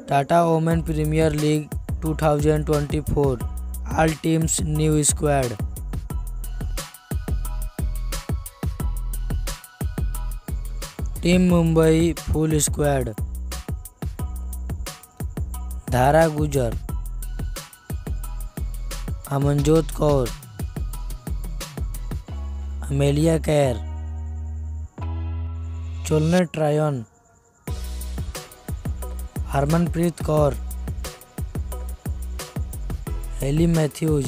Tata Women Premier League 2024 All Teams New Squad. Team Mumbai Full Squad. Dhara Gujjar, Amanjot Kaur, Amelia Kerr, Chloe Tryon, Harmanpreet Kaur, Hayley Matthews,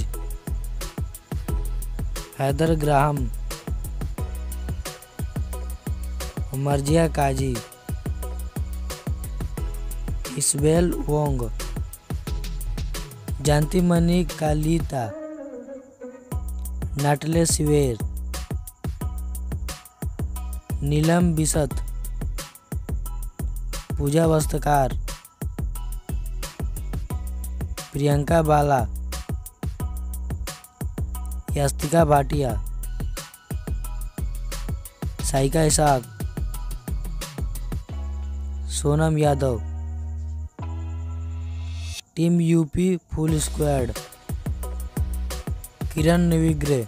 Heather Graham, Marziya Kazi, Isabelle Wong, Jintimani Kalita, Natalie Sciver, Neelam Bisht, Pooja Vastrakar, Priyanka Bala, Yastika Bhatia, Saika Ishaque, Sonam Yadav. Team UP full squad. Kiran Navgire,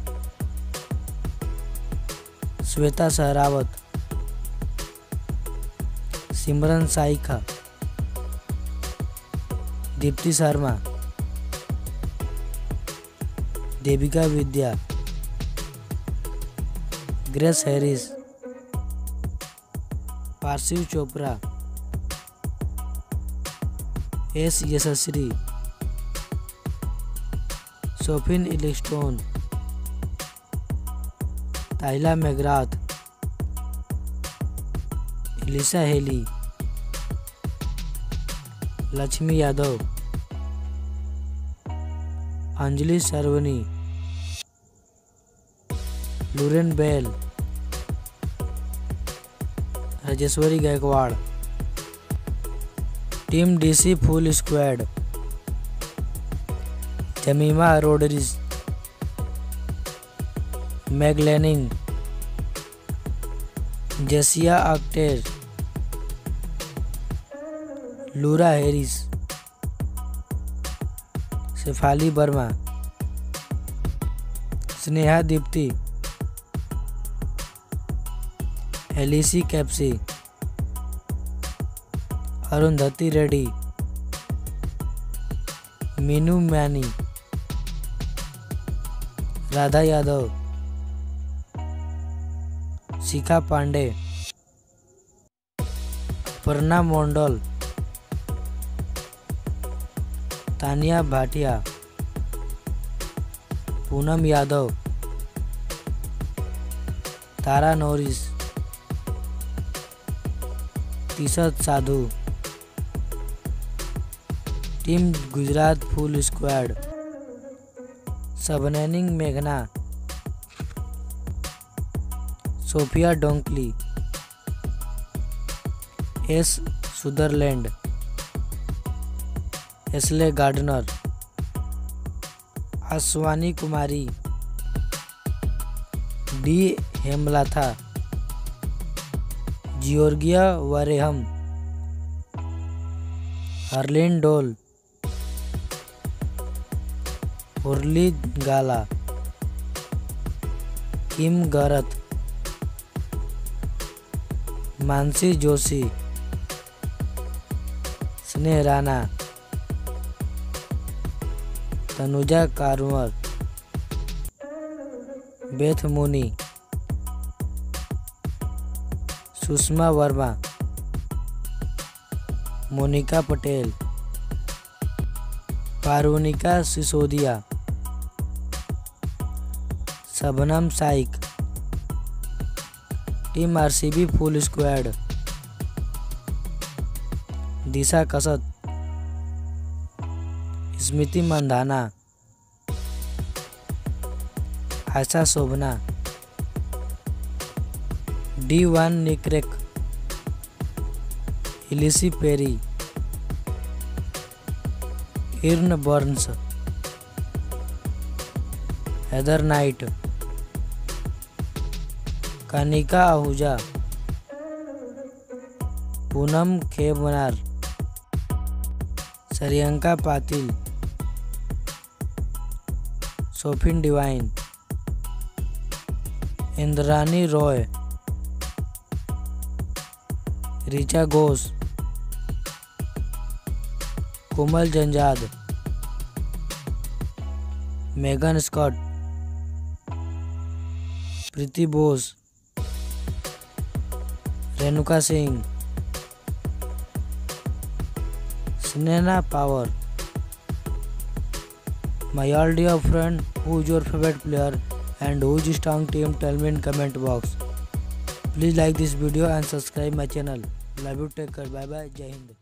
Shweta Sehrawat, Simran Shaikh, Deepti Sharma, Devika Vaidya, Grace Harris, Parshavi Chopra, S Yashasri, Sophie Ecclestone, Tahlia McGrath, Alyssa Healy, Lakshmi Yadav, Anjali Sarvani, Lauren Bell, Rajeshwari Gaekwad. Team DC full squad. Jemimah Rodrigues, Meg Lanning, Jasia Akhtar, Laura Harris, Shafali Verma, Sneha Deepti, Alice Capsey, Arundhati Reddy, Minnu Mani, Radha Yadav, Shikha Pandey, Aparna Mondal, Taniya Bhatia, Poonam Yadav, Tara Norris, Titas Sadhu. Team Gujarat full squad. Sabbhineni मेघना, Sophia Dunkley, S Sutherland, Ashleigh Gardner, Ashwani Kumari, D Hemalatha, Georgia Wareham, Harleen Deol, Harley Gala, Kim Garth, Mansi Joshi, Sneh Rana, Tanuja Kanwar, Beth Mooney, Sushma Verma, Monika Patel, Parunika Sisodia, Shabnam Shakil. Team RCB full squad. Disha Kasat, Smriti Mandhana, Asha Shobhana, D1 Niekerk, Ellyse Perry, Erin Burns, Heather Knight, Kanika Ahuja, Poonam Khemnar, Shreyanka Patil, Sophie Devine, Indrani Roy, Richa Ghosh, Komal Zanzad, Megan Schutt, Preeti Bose, Renuka Singh, Sneha Pawar. My all dear friend, who is your favorite player and who is your strong team? Tell me in comment box. Please like this video and subscribe my channel. Love you. Take care. Bye bye. Jai Hind.